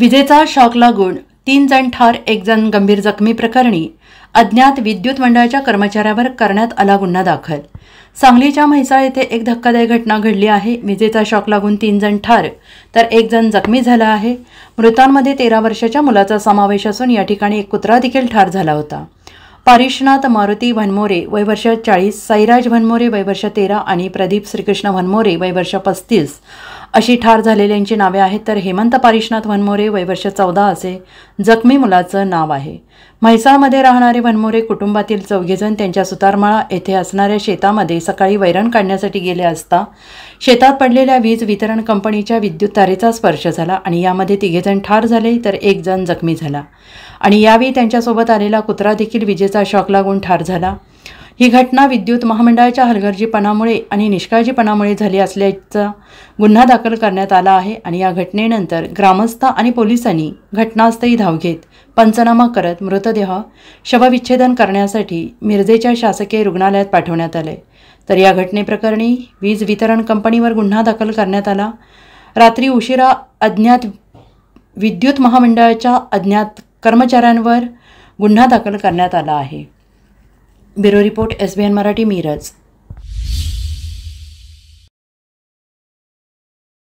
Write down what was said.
विजेचा शॉक लागून 3 जण ठार, 1 जण गंभीर जखमी प्रकरणी अज्ञात विद्युत मंडळाच्या कर्मचाऱ्यावर करण्यात आला गुन्हा दाखल। सांगलीच्या म्हैसाळ येथे एक धक्कादायक घटना घडली आहे। विजेचा शॉक लागून 3 जण ठार तर 1 जण जखमी झाला आहे। मृतांमध्ये 13 वर्षाच्या मुलाचा समावेश असून या ठिकाणी एक कुत्रा देखील ठार झाला होता। पारिशनाथ मारुती वनमोरे वय वर्ष 40, साईराज वनमोरे वय वर्ष 13 आणि प्रदीप श्रीकृष्ण वनमोरे वय वर्ष 35 अशी ठार झालेल्यांची नावे आहेत। तर हेमंत पारिशनाथ वनमोरे वय वर्ष 14 असे जखमी मुलाचं नाव आहे। म्हैसाळमध्ये राहणारे वनमोरे कुटुंबातील 4 जण त्यांच्या सुतारमाळा येथे असणाऱ्या शेतामध्ये सकाळी वैरण काढण्यासाठी गेले असता शेतात पडलेल्या वीज वितरण कंपनीच्या विद्युत तारेचा स्पर्श झाला आणि यामध्ये 3 जण ठार झाले तर 1 जण जखमी झाला आणि यावेळी त्यांच्यासोबत आलेला कुत्रा देखील विजेचा शॉक लागून ठार झाला। ही घटना विद्युत महामंडळाच्या हलगर्जीपणामुळे आणि निष्काळजीपणामुळे झाली असल्याचा गुन्हा दाखल करण्यात आला आहे आणि या घटनेनंतर ग्रामस्थ आणि पोलिसांनी घटनास्थळी धाव घेत पंचनामा करत मृतदेह शवविच्छेदन करण्यासाठी मिरजेच्या शासकीय रुग्णालयात पाठवण्यात आले। तर या घटनेप्रकरणी वीज वितरण कंपनीवर गुन्हा दाखल करण्यात आला। रात्री उशिरा अज्ञात विद्युत महामंडळाच्या अज्ञात कर्मचाऱ्यांवर गुन्हा दाखल करण्यात आला आहे। Bureau report SBN Marathi, Miraj.